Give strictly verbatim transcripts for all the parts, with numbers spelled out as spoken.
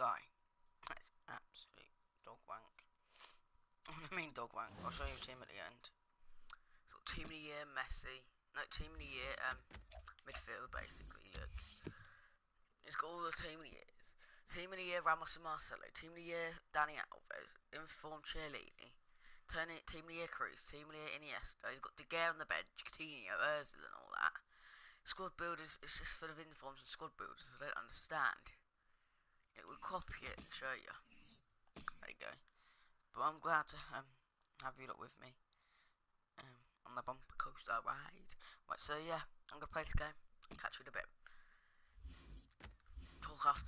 Sky. That's absolute dog wank. What do I mean dog wank? I'll show you a team at the end. So team of the year, Messi. No, team of the year, um, midfield basically. Look, it's got all the team of the years. Team of the year, Ramos and Marcelo. Team of the year, Dani Alves. Informed cheerleading. Turn it, team of the year, Cruz. Team of the year, Iniesta. He's got De Gea on the bench, Coutinho, Ozil, and all that. Squad builders, it's just full of informs and squad builders. I don't understand. It will copy it and show you. There you go. But I'm glad to um have you lot with me um on the bumper coaster ride. Right, so yeah, I'm gonna play this game. Catch you in a bit. Talk after.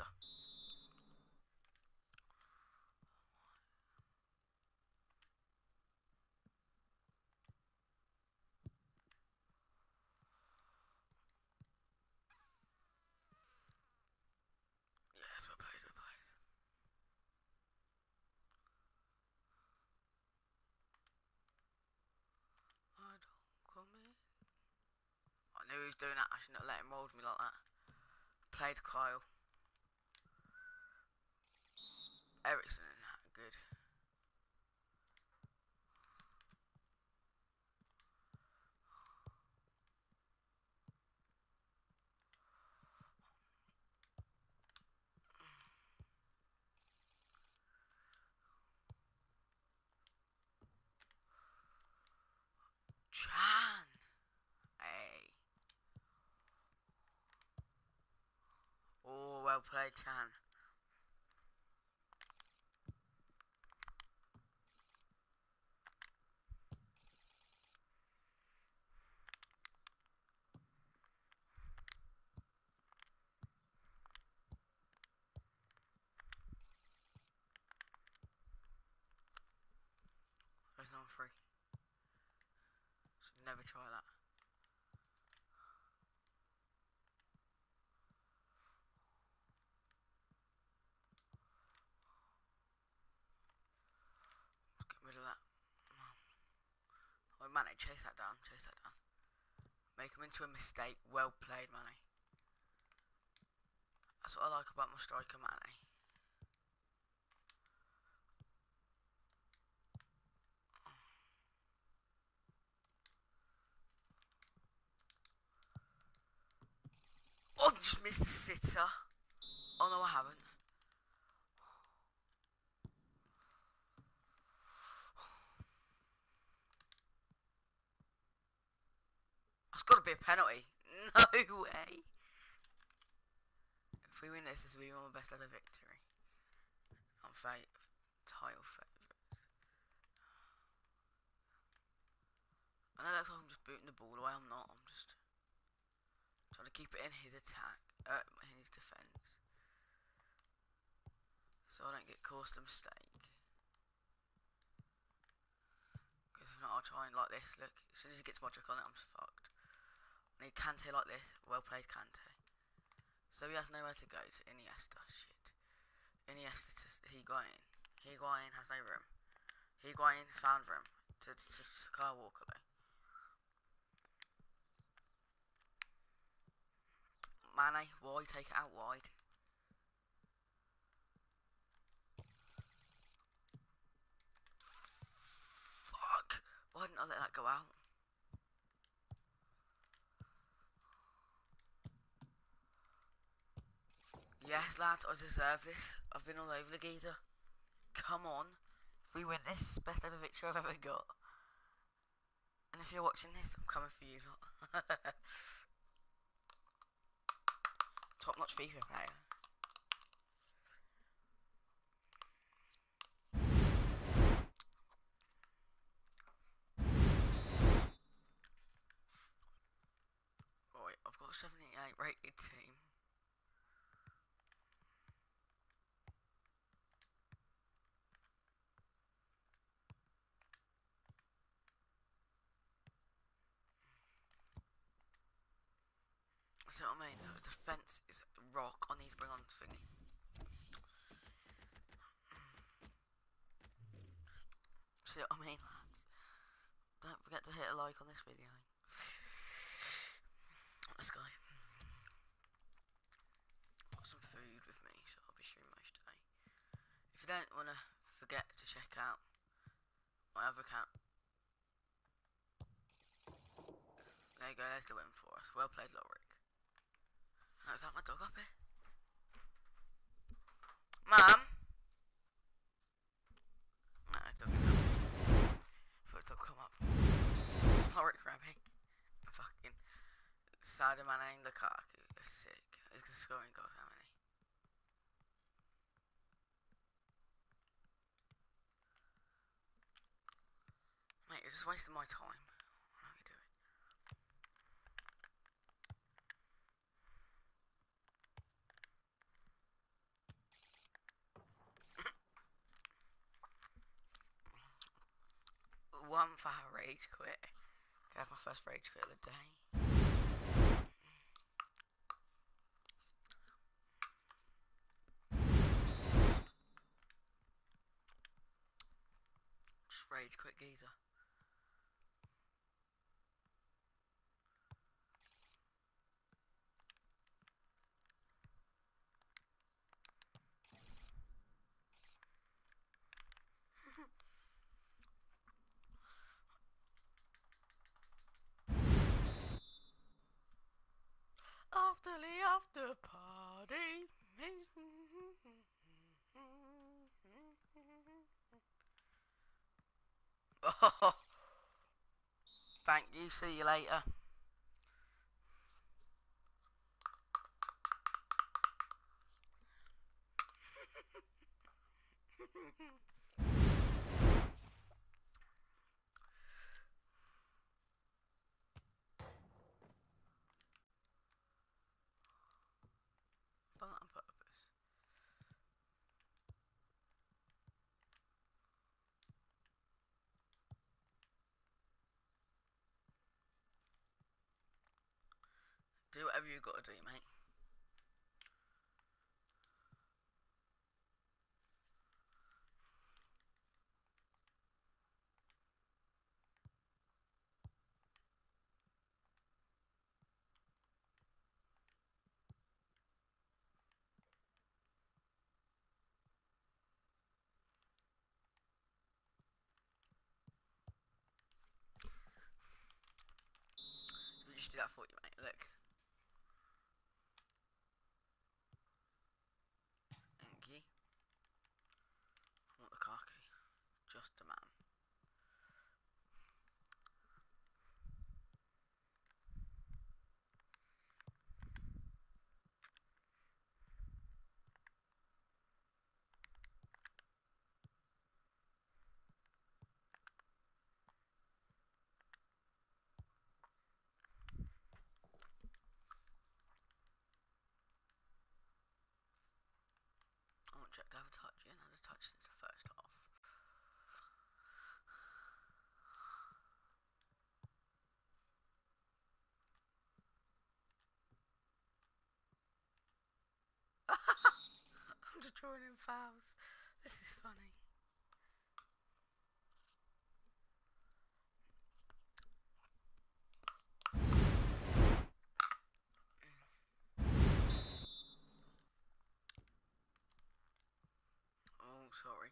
Yes, we played, we played. I don't come in. I knew he was doing that. I should not let him roll with me like that. Played Kyle. Ericsson in that, good. Chan! Hey. Oh, well played, Chan. There's no free. So never try that. Let's get rid of that. Oh, Manny, chase that down, chase that down. Make him into a mistake. Well played, Manny. That's what I like about my striker, Manny. Oh, just missed the sitter. Oh no, I haven't. That's got to be a penalty. No way. If we win this, this will be my best ever victory. I'm fate title favourites. I know that's like I'm just booting the ball away. I'm not. I'm just trying to keep it in his attack, uh, in his defence, so I don't get caused a mistake. Because if not, I'll try and like this. Look, as soon as he gets my trick on it, I'm just fucked. I need Kante like this. Well played, Kante. So he has nowhere to go to Iniesta. Shit. Iniesta to Higuain. Higuain has no room. Higuain found room to, to, to, to Kyle Walker though. Mane, why take it out wide? Fuck! Why didn't I let that go out? Yes, lads, I deserve this. I've been all over the geezer. Come on. If we win this, best ever victory I've ever got. And if you're watching this, I'm coming for you lot. Top notch FIFA player. Right, I've got a seventy-eight rated team. See what I mean? The defence is rock. I need to bring on thingy. See what I mean, lads? Don't forget to hit a like on this video. Let's go. Got some food with me, so I'll be streaming most today. you don't want to forget to check out my other account. There you go, there's the win for us. Well played, Lorik. Oh, is that my dog up here? Mum? No, it doesn't come up. Thought it dog come up. Lorik Remy. Fucking Sadio Mane and Lukaku. They're sick. He's scoring goals, how many? Mate, you're just wasting my time. What are you doing? One for our rage quit. I have my first rage quit of the day. Just rage quit geezer. After the after party. Oh, thank you. See you later. Done that on purpose. Do whatever you gotta do, mate. Let me just do that for you, mate. Look. Thank you. I want the khaki. Just a man. I want Jack to have a touch. Yeah, another touch since the first half. I'm just drawing in fouls. This is funny. Oh, sorry.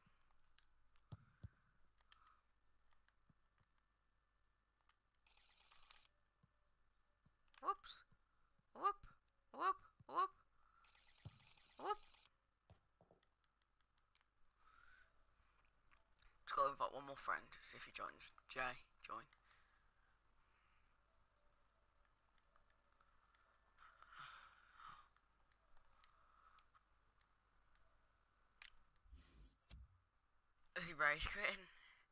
Whoops. Whoop. Whoop. Whoop. Whoop. Just gotta invite one more friend. See if he joins. Jay, join. Is he rage quitting?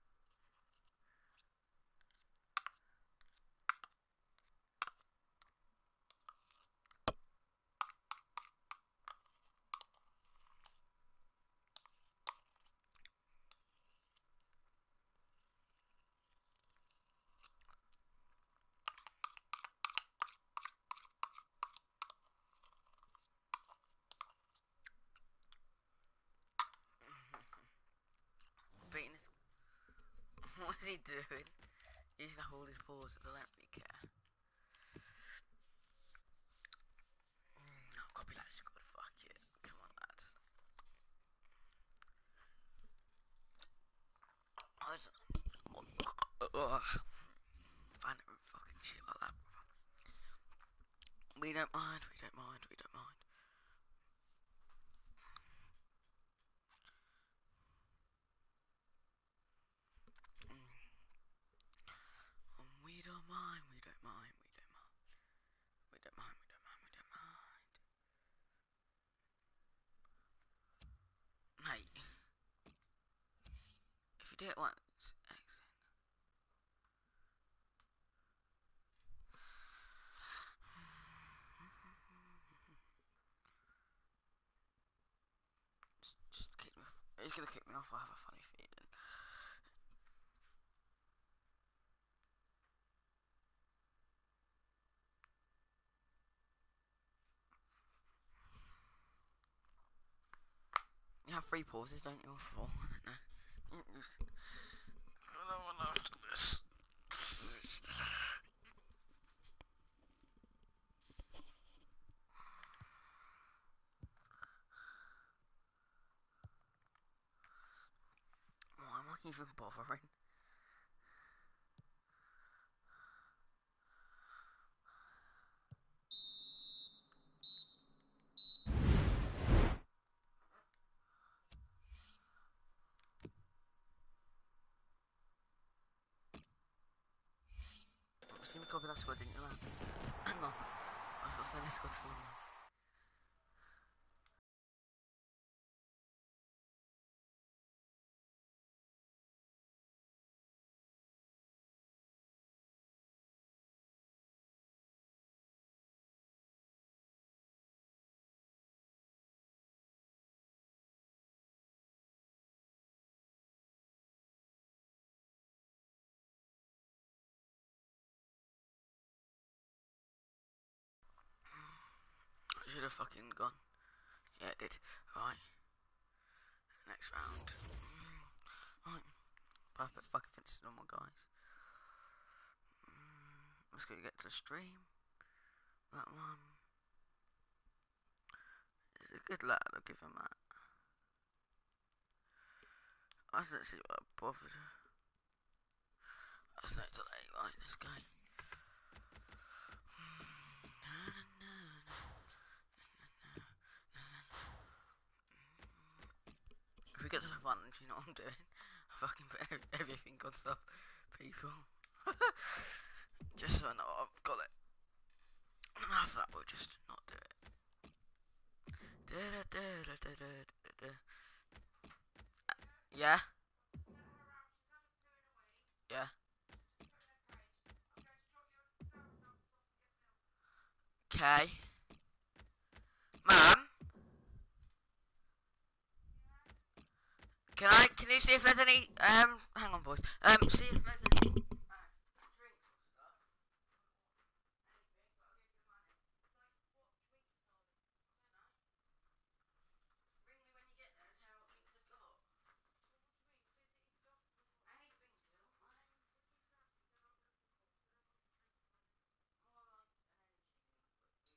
Venus. What is he doing? He's gonna hold his pauses. I don't really care. Mm, copy that squad. Fuck it. Come on, lads. Ugh. Find it fucking shit like that. We don't mind, we don't mind, we don't mind. Mm. Um, we don't mind, we don't mind, we don't mind. We don't mind, we don't mind, we don't mind. Mate, if you do it once, exit. Just, just kick me off. He's gonna kick me off, I have a funny feeling. You have three pauses, don't you? Or four? I don't know. You, you, I don't want after this. Why am I even bothering? You see me copy that squad, didn't you, man? Hang on. I was gonna say this squad's one. I should have fucking gone. Yeah, it did. Right. Next round. Right. Perfect fucking finish normal, guys. Let's go get to the stream. That one. He's a good lad, I'll give him that. I don't see what I bothered. That's no delay, right, this guy. If we get to the front, you know what I'm doing? I fucking put everything on stuff, people. Just so I know I've got it. Enough that, we'll just not do it. Yeah? Yeah? Okay. Mum? Can I, can you see if there's any, um, hang on boys, um, see if there's any, uh, drinks or stuff? Ring me when you get there, tell me what drinks they've got. Anything, girl, mate. More like an energy drink,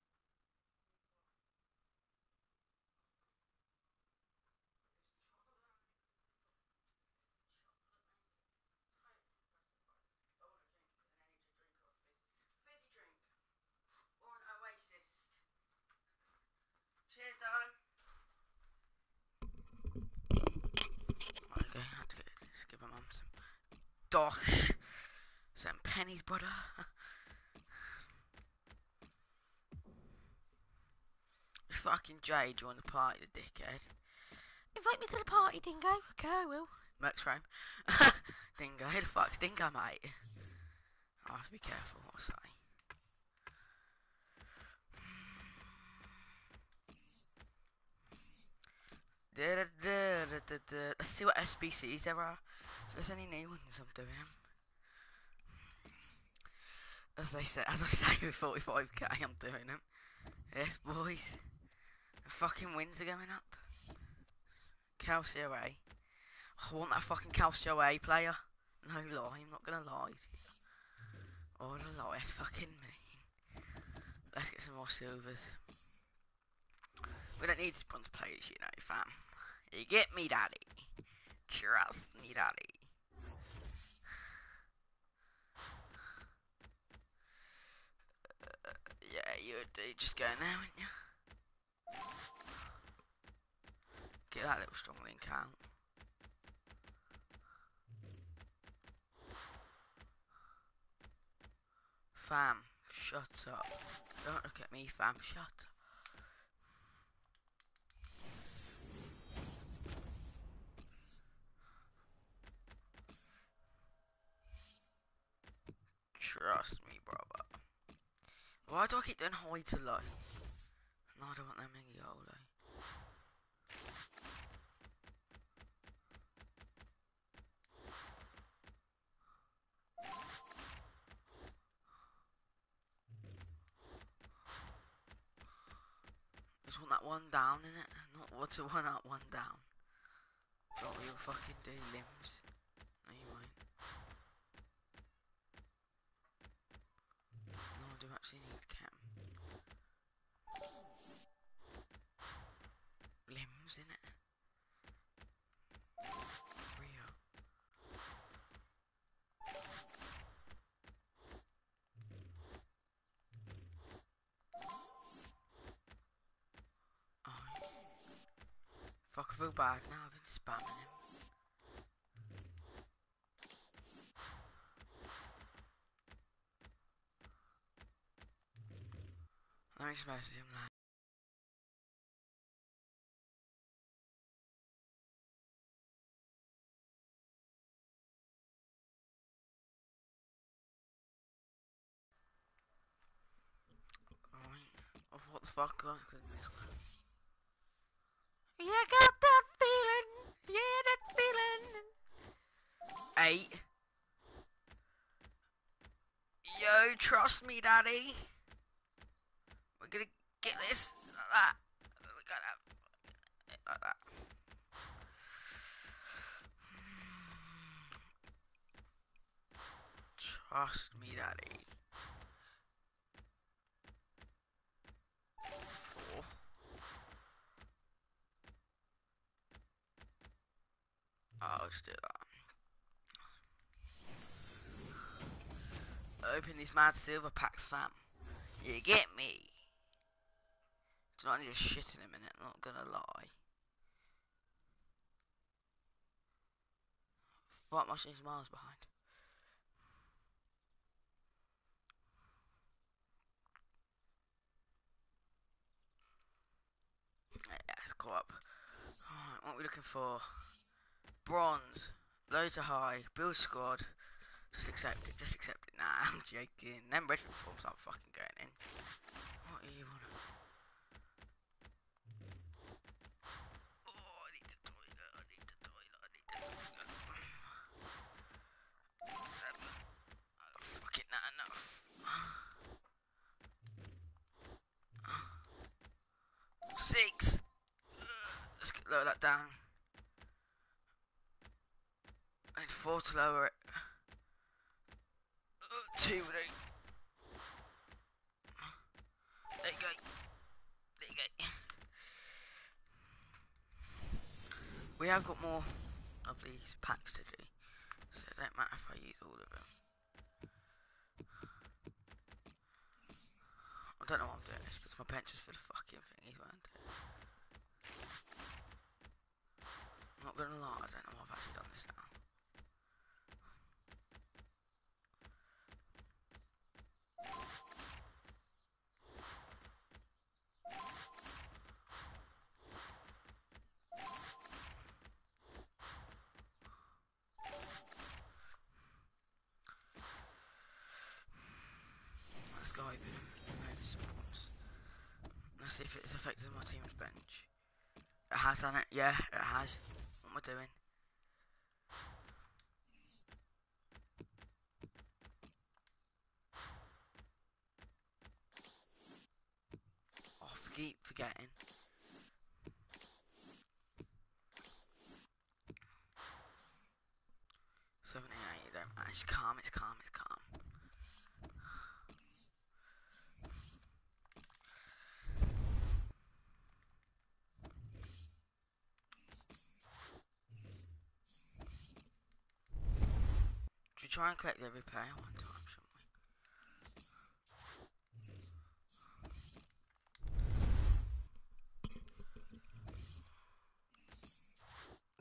I want a drink, an energy drink or a fizzy, fizzy drink, or an Oasis. Cheers, darling. Okay, I had to get this. Give my mum some dosh, some pennies, brother. This fucking Jay joined the party, the dickhead. Invite me to the party, Dingo. Okay, I will. MerKz-Chrome. Dingo, who the fuck's Dingo, mate? I have to be careful what I say. Da, da, da, da, da, da. Let's see what S B Cs there are. If there's any new ones, I'm doing them. As they say, as I say with forty-five K, I'm doing them. Yes, boys. The fucking wins are going up. Calcio A. I want that fucking Calcio A player. No lie, I'm not gonna lie to you. Oh, no lie, fucking me. Let's get some more silvers. We don't need bronze players, you know, fam. You get me, daddy. Trust me, daddy. you would do. Just go now, wouldn't you? Get that little strong link out. Fam, shut up. Don't look at me, fam. Shut up. Trust me, brother. Why do I keep doing high to low? No, I don't want them in YOLO. Just want that one down, innit? Not what's a one up, one down. That's what you'll fucking do, limbs. No, you won't. No, I do actually need chem. Limbs, innit? Rio. Oh. Fuck, I feel bad now, I've been spamming him. Let me just message him now. Alright. Oh, what the fuck? I was gonna miss one. You got that feeling. Yeah, that feeling. Eight. Yo, trust me, daddy. We're gonna get this like that. We're gonna have it like that. Trust me, daddy. Four. Oh, let's do that. Open these mad silver packs, fam. You get me? Do not need a shit in a minute, I'm not gonna lie. What machine's miles behind? Yeah, it's caught up. Alright, what are we looking for? Bronze. Loads are high. Build squad. Just accept it, just accept it. Nah, I'm joking. Them red forms aren't fucking going in. What do you want? Oh, I need to toilet, I need to toilet, I need to toilet. Seven. Oh, fucking not enough. Six. Let's get, lower that down. I need four to lower it. Two would do. There you go. There you go. We have got more of these packs to do, so it don't matter if I use all of them. I don't know why I'm doing this, because my pension's for the fucking thingies, weren't it? I'm not gonna lie, I don't know why I've actually done this now. Let's go open maybe some points. Let's see if it's affected my team's bench. It has done it, yeah, it has. What am I doing? Oh, I keep forgetting. seventy-eight, don't matter. It's calm, it's calm, it's calm. Should we try and collect every player one time, shouldn't we?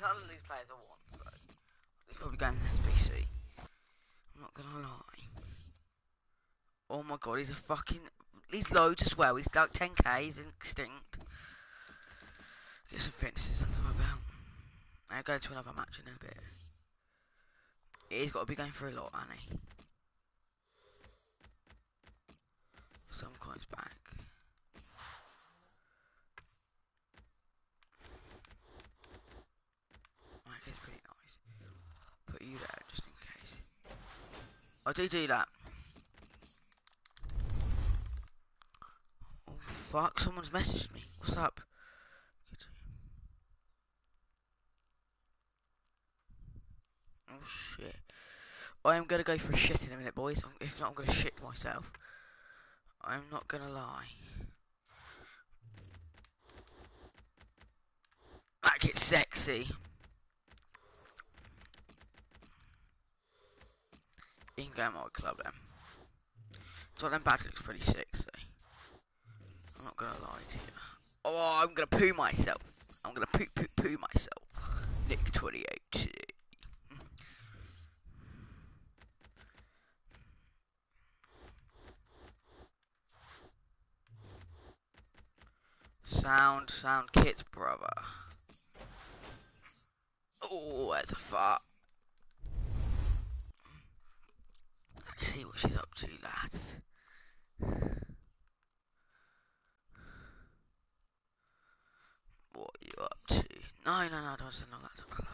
None of these players I want, so he's probably going to S B C. I'm not gonna lie. Oh my god, he's a fucking. He's loads as well. He's like ten K. He's extinct. Get some fitnesses under my belt. I'll go to another match in a bit. He's got to be going for a lot, hasn't he? Some coins back. Okay, it's pretty nice. Put you there just in case. I do do that. Oh fuck! Someone's messaged me. What's up? Oh shit! I am gonna go for a shit in a minute, boys. If not, I'm gonna shit myself. I'm not gonna lie. That gets sexy. You can go in my club then. So them badge looks pretty sexy. I'm not gonna lie to you. Oh, I'm gonna poo myself. I'm gonna poo poo poo myself. Nick twenty-eight. Sound, sound kits, brother. Oh, there's a fart. Let's see what she's up to, lads. What are you up to? No, no, no, don't send all that to club.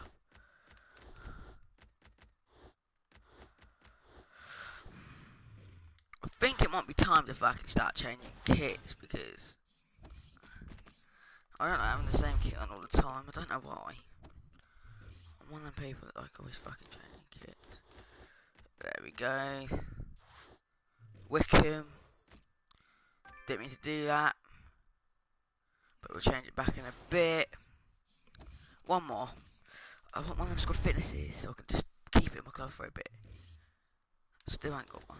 I think it might be time to fucking start changing kits because I don't know, having the same kit on all the time. I don't know why. I'm one of them people that like always fucking changing kits. There we go. Wickham. Didn't mean to do that. But we'll change it back in a bit. One more. I want one of them squad fitnesses so I can just keep it in my club for a bit. Still ain't got one.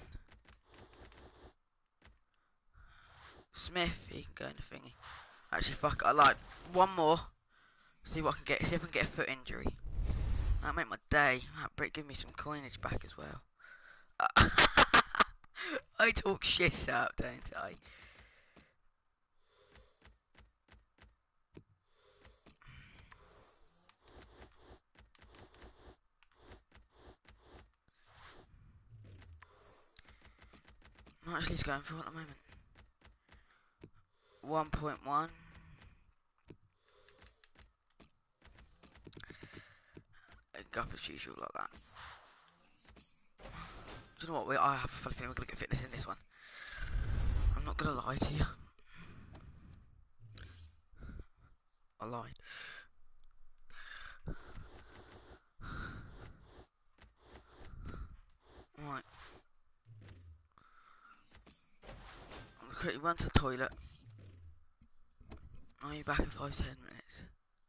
Smith, he can go in the thingy. Actually, fuck it, I like one more. See what I can get. See if I can get a foot injury. That'll make my day. That'll give me some coinage back as well. Uh, I talk shit out, don't I? I'm actually just going for it at the moment. one point one. Up as usual like that. Do you know what? We, I have a funny feeling we're going to get fitness in this one. I'm not going to lie to you. I lied. Right. I'm going to quickly run to the toilet. I'll be back in five to ten minutes.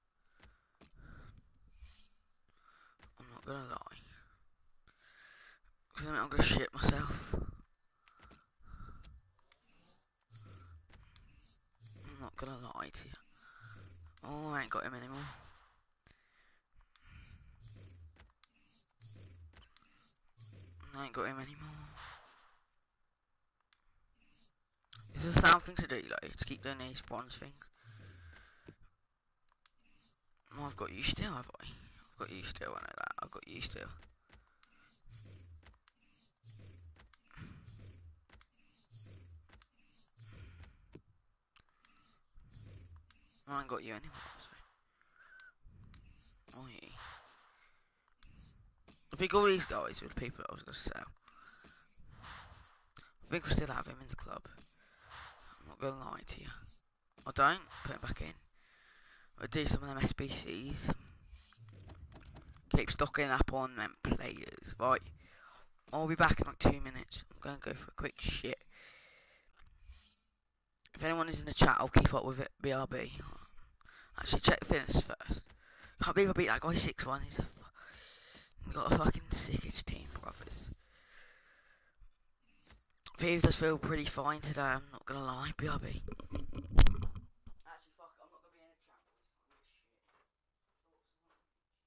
I'm not going to lie. Because I'm going to shit myself. I'm not going to lie to you. Oh, I ain't got him anymore. I ain't got him anymore. Is there something to do, like, to keep doing these bronze things? Oh, I've got you still, have I? I've got you still, I know that. I've got you still. I ain't got you anymore, so. Oh, yeah. I think all these guys were the people that I was going to sell. I think we still have him in the club. I'm not going to lie to you. I don't, put him back in. I'll do some of them S B Cs. Keep stocking up on them players. Right. I'll be back in like two minutes. I'm going to go for a quick shit. If anyone is in the chat, I'll keep up with it. B R B. Actually, check the fitness first. Can't believe I beat that guy six one. He's a We've got a fucking sickish team, brothers. Thieves does feel pretty fine today, I'm not gonna lie, B R B. Actually, fuck, I'm not gonna be in the chat, boys.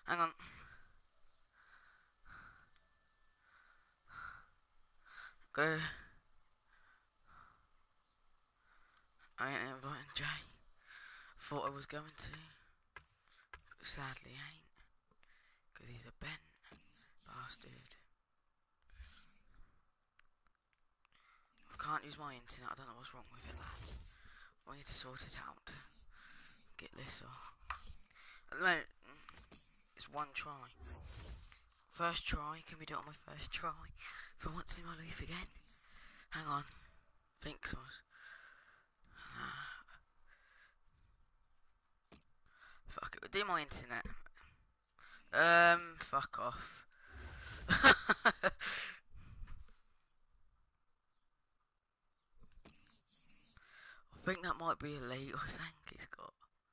Hang on. Go. I ain't inviting Jay. Thought I was going to. But sadly ain't. Because he's a bent bastard. I can't use my internet. I don't know what's wrong with it, lads. I need to sort it out. Get this off. At the moment, it's one try. First try. Can we do it on my first try? For once in my life again. Hang on. Think so. Fuck it. We'll do my internet. Um. Fuck off. I think that might be elite. I think it's got.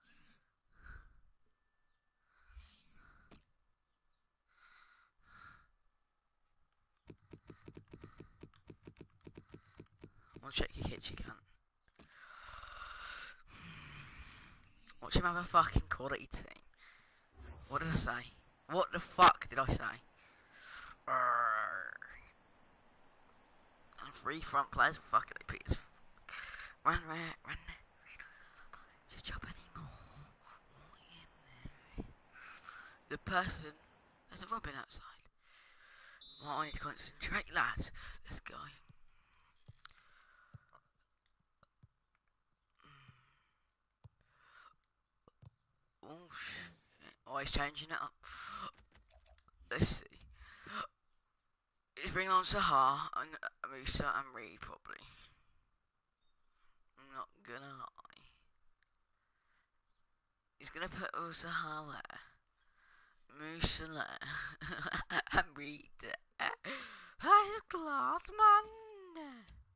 I'll check your kits, you can. Watch him have a fucking quality team. What did I say? What the fuck did I say? And three front players. Fuck it, they pick. Run, run, run. Just jump anymore. The person. There's a robin outside. Well, I need to concentrate, lads. Let's go. Oh shit. Oh, he's changing it up. Let's see. He's bringing on Sahar and uh, Musa and Reed, probably. I'm not gonna lie. He's gonna put Sahar there. Musa there. And Reed there. High class, man.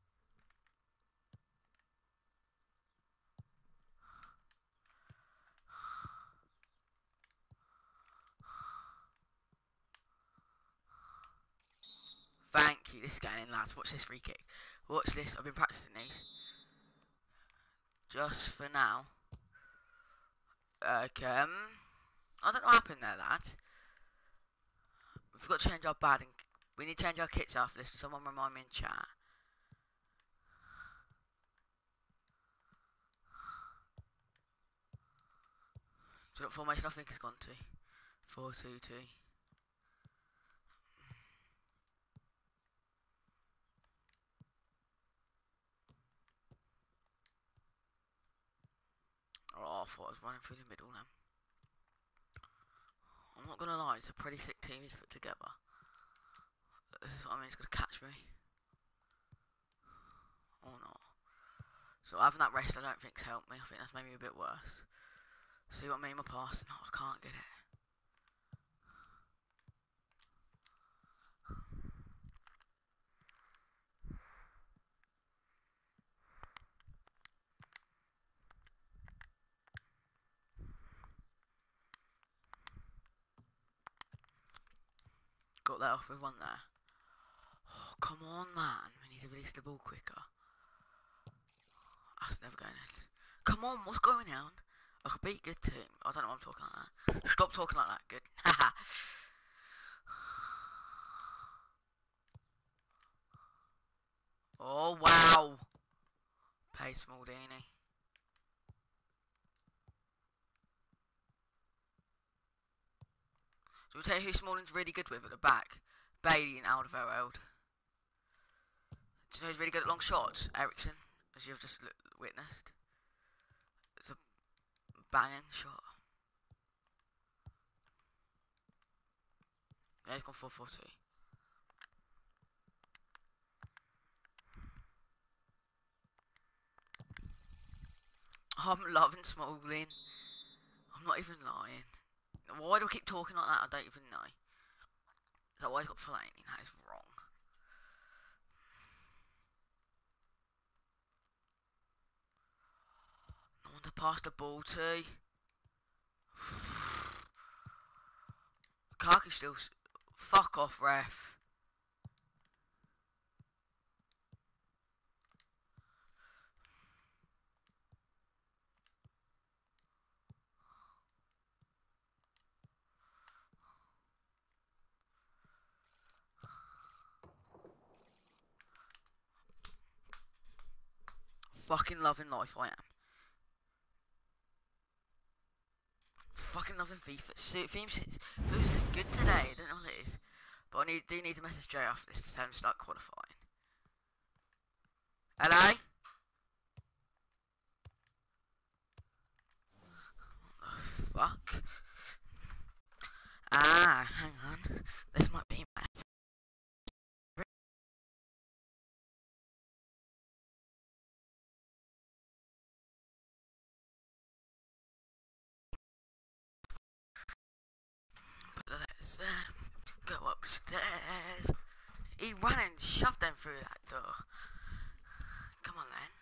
Thank you. This is getting in, lads. Watch this free kick. Watch this. I've been practicing these. Just for now. Okay. Um, I don't know what happened there, lads. We've got to change our batting. We need to change our kits after this. Someone remind me in chat. So what formation I think it's gone to? four two two. Oh, I thought I was running through the middle now. I'm not gonna lie, it's a pretty sick team he's put together. This is what I mean, he's gonna catch me. Or not. So having that rest I don't think's helped me. I think that's made me a bit worse. See what I mean, my passing? Oh, I can't get it. Got that off with one there. Oh, come on, man. We need to release the ball quicker. That's never going in. Come on, what's going on? I could beat good team. I don't know why I'm talking like that. Stop talking like that. Good. Haha. Oh, wow. Pace Maldini. So we'll tell you who Smalling's really good with at the back. Bailey and Alderweireld. Do you know who's really good at long shots? Ericsson, as you've just witnessed. It's a banging shot. Yeah, he's gone four four two. I'm loving Smalling. I'm not even lying. Why do I keep talking like that? I don't even know. Is that why he's got Fellaini? That is wrong. No one to pass the ball to. Lukaku still. Fuck off, ref. fucking loving life, I am. Fucking loving FIFA. So it feels it's feels so good today. I don't know what it is, but I need do need to message Jay after this to tell him to start qualifying. Hello? What the fuck? Ah, hang on. This might be my let's uh, go upstairs. He ran and shoved them through that door. Come on then.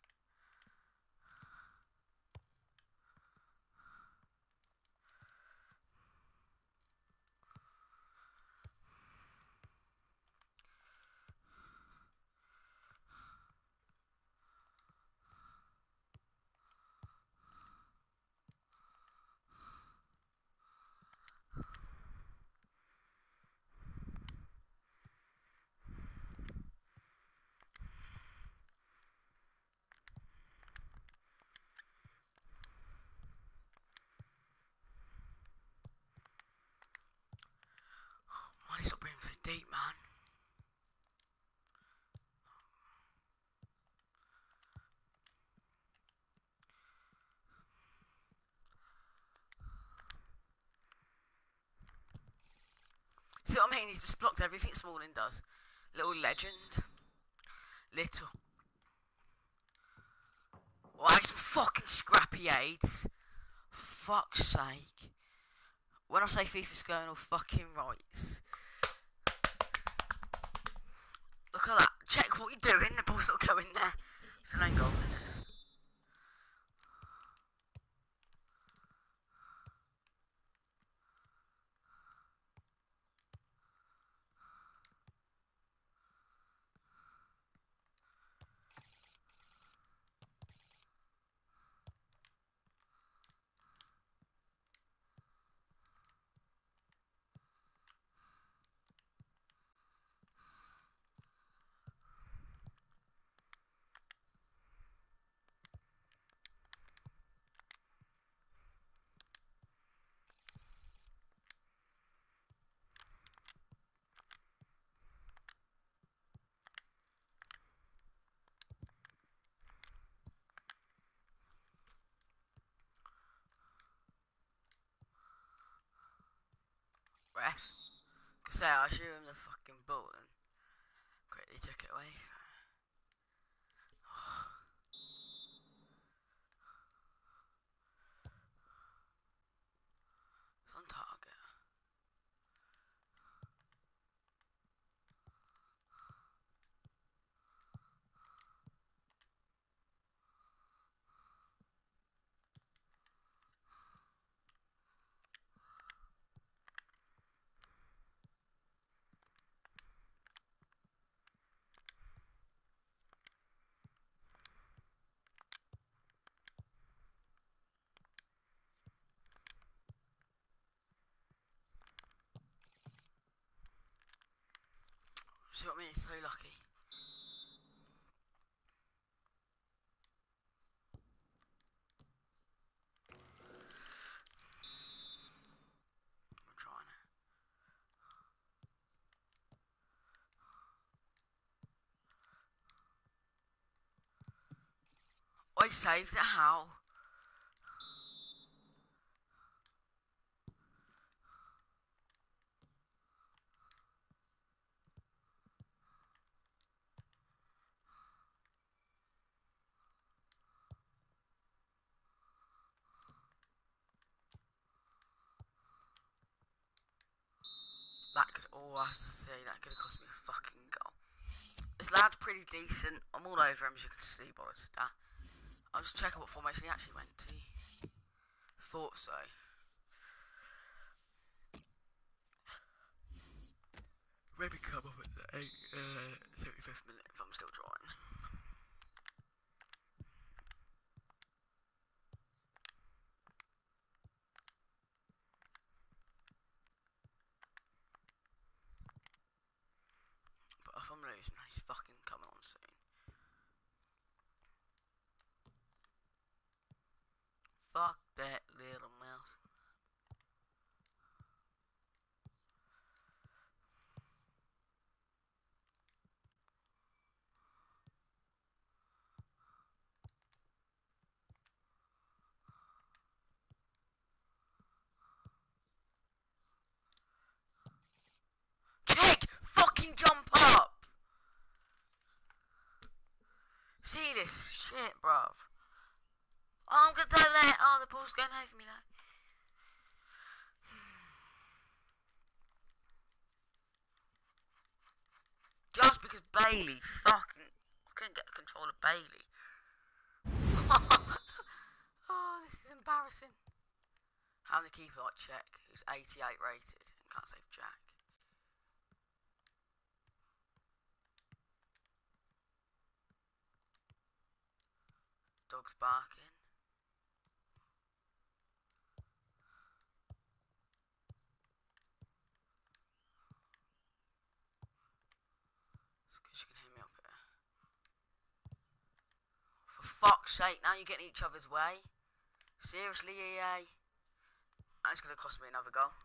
Why is it being so deep, man? See what I mean? He's just blocked everything Smalling does. Little legend. Little. Why some fucking scrappy aids? Fuck's sake. When I say FIFA's going all fucking rights. Look at that. Check what you're doing. The ball's not going there. It's an own goal. Ref. Cause say I threw him the fucking ball and quickly took it away. It's on target. See what I mean? It's so lucky. I'm trying it. I saved it. How? That could, oh, I have to say, that could have cost me a fucking goal. This lad's pretty decent. I'm all over him, as you can see by the stat. I'll just check what formation he actually went to. Thought so. Maybe come off at the eight, uh, thirty-fifth minute if I'm still trying. But if I'm losing, he's fucking coming on soon. Fuck that little mouse. Jake, fucking jump up! See this shit, bruv. Oh, I'm gonna do that. Oh, the ball's going over me though. Just because Bailey fucking couldn't get control of Bailey. Oh, this is embarrassing. Having to keep it like check, who's eighty-eight rated and can't save Jack. Dog's barking. It's good you can hear me up here. For fuck's sake, now you're getting each other's way. Seriously, E A? That's gonna cost me another goal.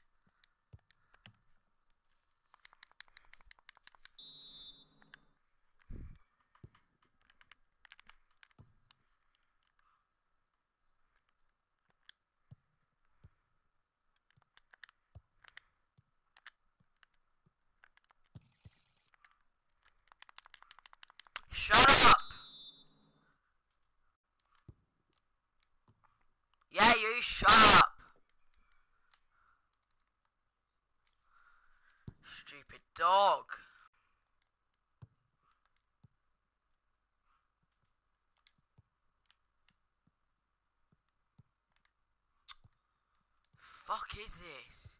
Shut up! Yeah, you shut up! Stupid dog. Fuck is this?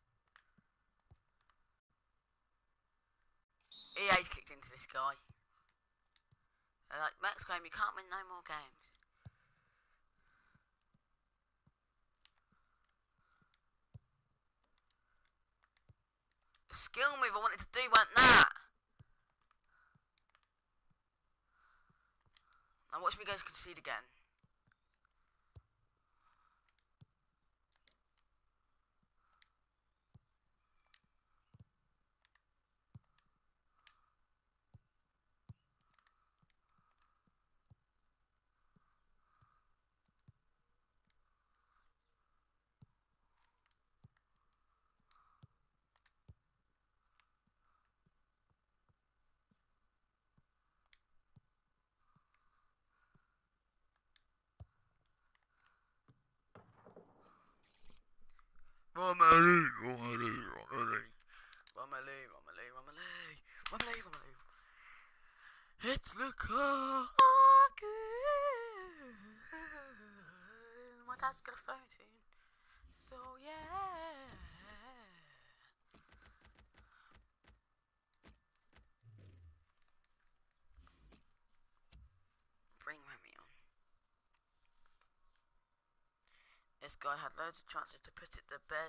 E A's kicked into this guy. They're like, MerKz-Chrome, you can't win no more games. The skill move I wanted to do weren't that. Now watch me go to concede again. Romelu, Romelu, Romelu. Romelu, Romelu, Romelu. Romelu, Romelu. It's Lukaku. My dad's got a phone soon. So yeah. Bring Remy on. This guy had loads of chances to put it to bed.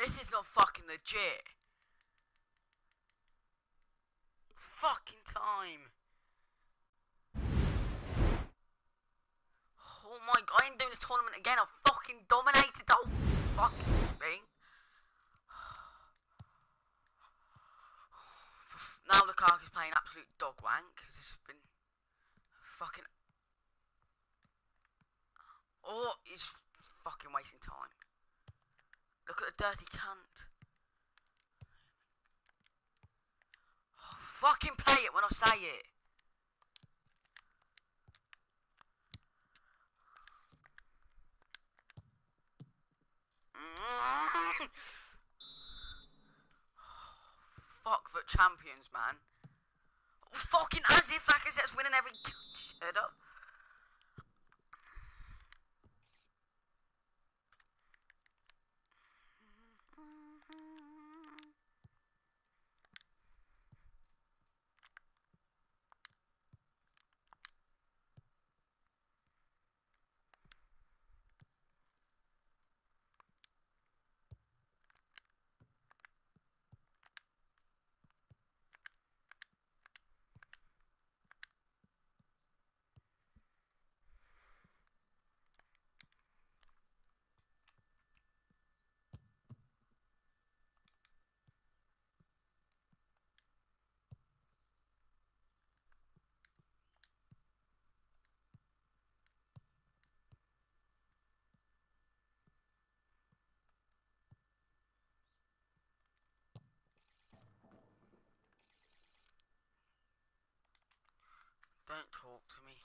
This is not fucking legit. Fucking time. Oh my god, I ain't doing this tournament again. I've fucking dominated the whole fucking thing. Now Lukaku's playing absolute dog wank because this has been fucking. Oh, he's fucking wasting time. Look at the dirty cunt. Oh, fucking play it when I say it. Mm. Fuck the champions, man. Fucking as if Lacazette's winning every header. Don't talk to me.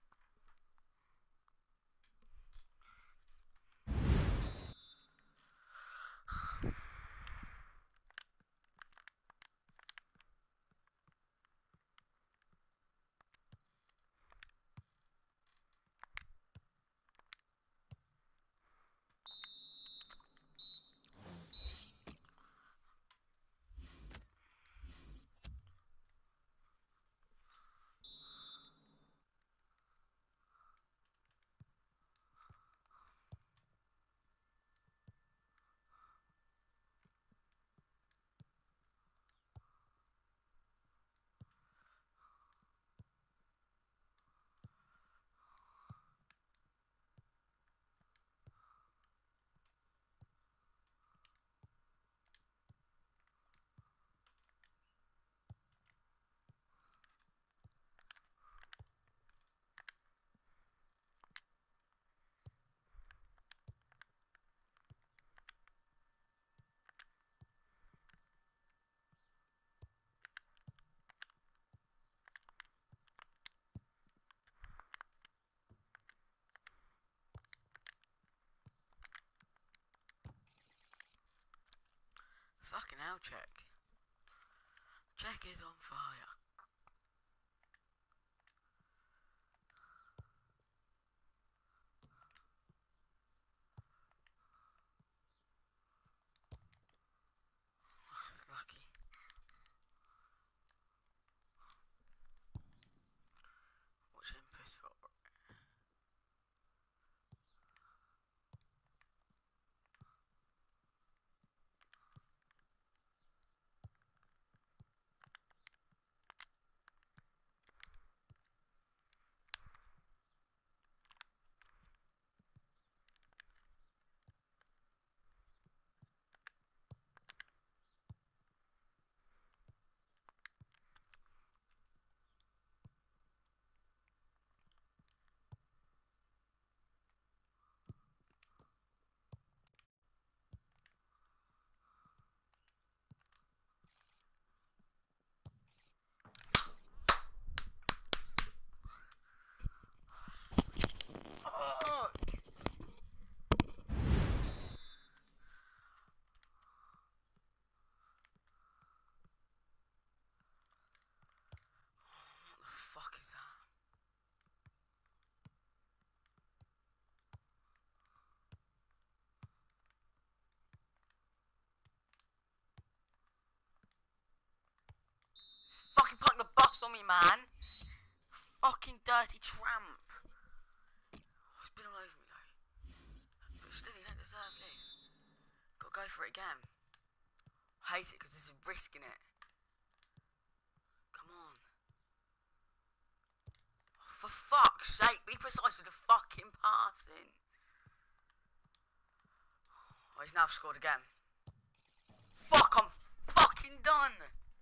Fucking hell, check. Check is on fire. Lucky. What's him pissed for? Fucking park the bus on me, man. Fucking dirty tramp. Oh, it's been all over me though. But still, you don't deserve this. Gotta go for it again. I hate it because this is risking it. Come on. For fuck's sake, be precise with the fucking passing. Oh, he's now scored again. Fuck, I'm fucking done.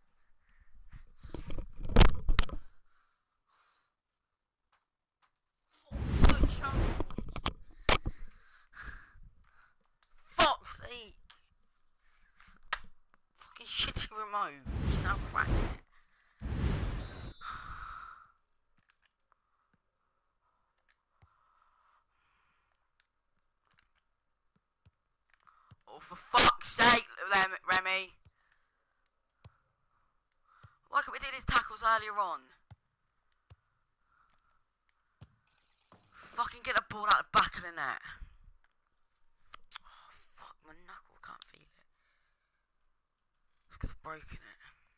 Good chance. Fuck's sake. Fucking shitty remote. It's now cracking it. Oh, for fuck's sake, Remy. Why can't we do these tackles earlier on? Fucking get the ball out the back of the net. Oh, fuck, my knuckle, I can't feel it. It's because I've broken it.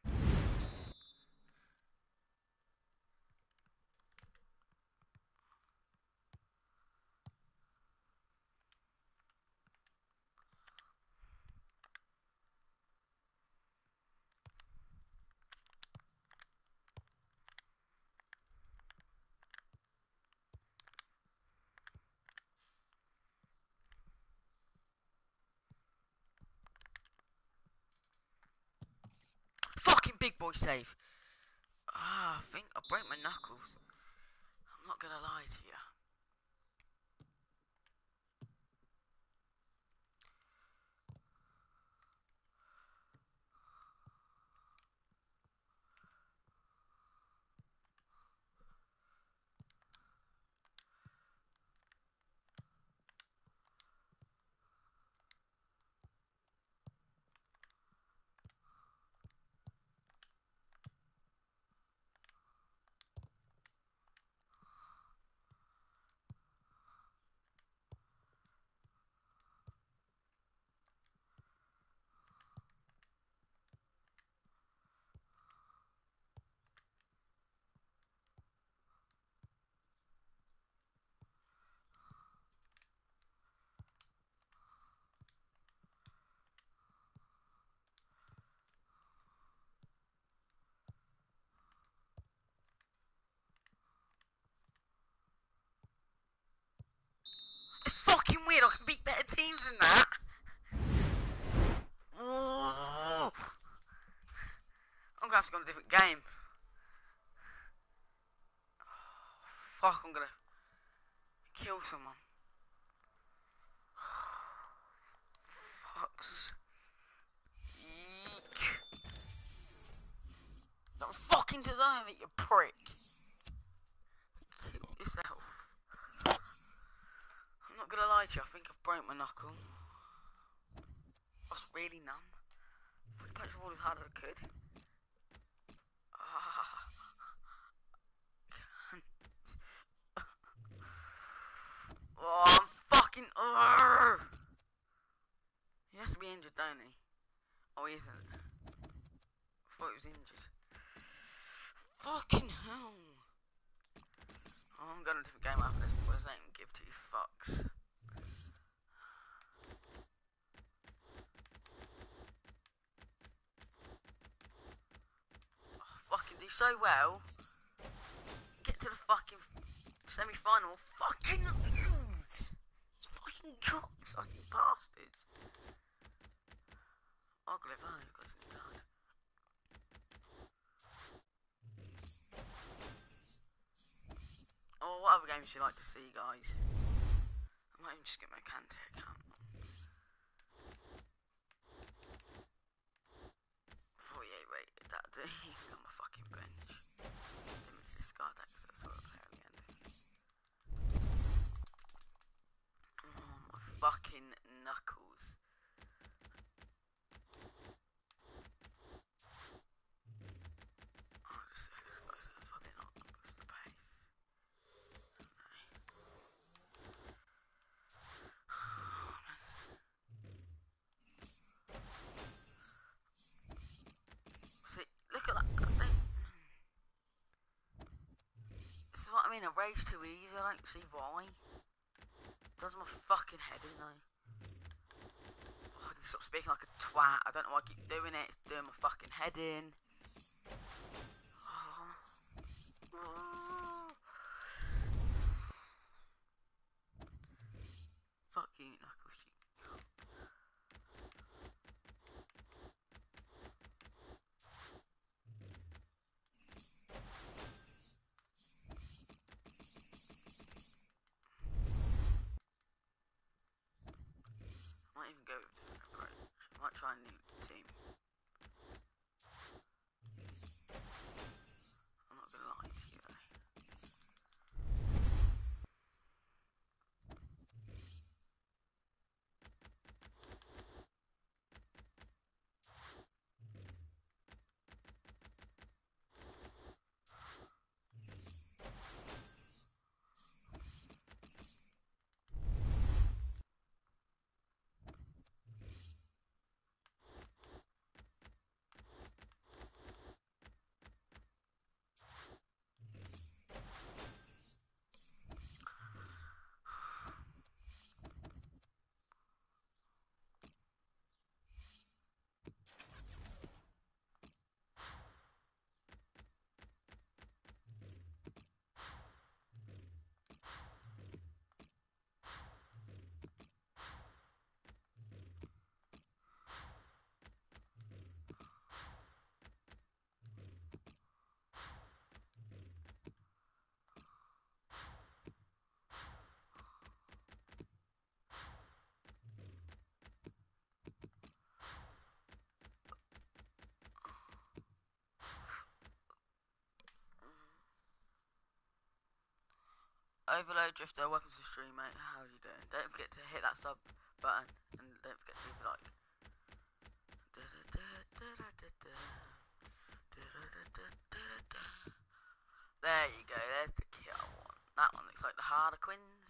Fucking big boy save. Ah, I think I broke my knuckles. I'm not gonna lie to you. It's fucking weird, I can beat better teams than that. Oh. I'm gonna have to go on a different game. Oh, fuck, I'm gonna kill someone. Fuck's eek. Don't fucking deserve it, you prick. Kill yourself. I'm not gonna lie to you, I think I've broke my knuckle. I was really numb. I played the ball as hard as I could. Ah. Oh, I'm fucking. Urgh. He has to be injured, don't he? Oh, he isn't. I thought he was injured. Fucking hell. Oh, I'm going to a different game after this because I don't give two fucks. Oh, fucking do so well. Get to the fucking semi-final. Fucking lose. Fucking cocks, fucking bastards. I'll go live home, you've got some card. Oh, what other games do you like to see, guys? I might even just get my Kante account. forty-eight rated, that'll do. On my fucking bench. Didn't discard that because that's what I play at the end. Oh, my fucking knuckles. Oh, this is close, that's probably not because of the pace. See, look at that. This is what I mean, I race too easy, I don't see why. Does my fucking head in though. Fucking Stop speaking like a twat. I don't know why I keep doing it. It's doing my fucking head in. Fuck you, Knuckles. I might even go with a different approach. I might try a new team. I'm not gonna lie to you, though. Overload Drifter, welcome to the stream, mate. How are you doing? Don't forget to hit that sub button and don't forget to leave a like. There you go, there's the kill one. That one looks like the Harlequins.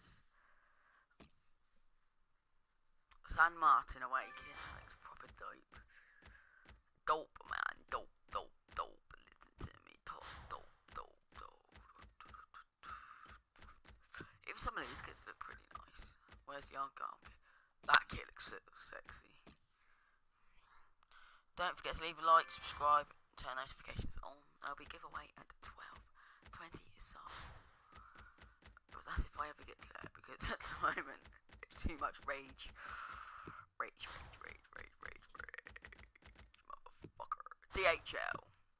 San Martin Awakening, that looks proper dope. Dope, man, dope, dope, dope. Listen to me, dope, dope, dope, dope. Even some of these kits look pretty nice. Where's the Argyle kit? That kit looks so sexy. Don't forget to leave a like, subscribe, turn notifications on. There'll be a giveaway at twelve twenty subs. But that's if I ever get to that, because at the moment it's too much rage. Rage, rage, rage, rage, rage, rage. Motherfucker. D H L.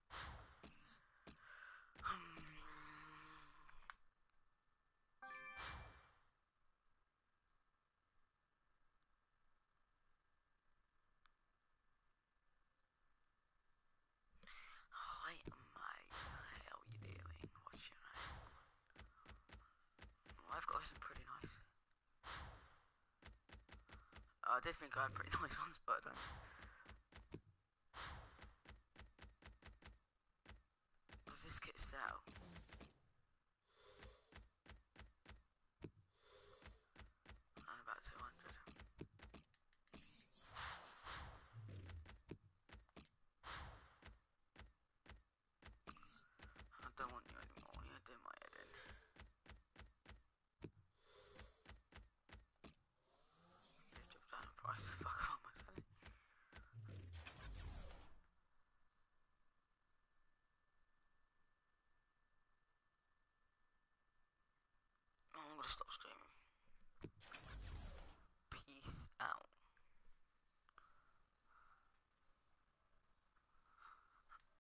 Hi, mate. How you doing? What's your name? Well, I've got some pretty nice. Uh, I did think I had pretty nice ones, but I don't. Does this kit sell? And about two hundred. I don't want you anymore. You're doing my head in. You've dropped down in price. Fuck off, am I selling? Oh, I'm gonna stop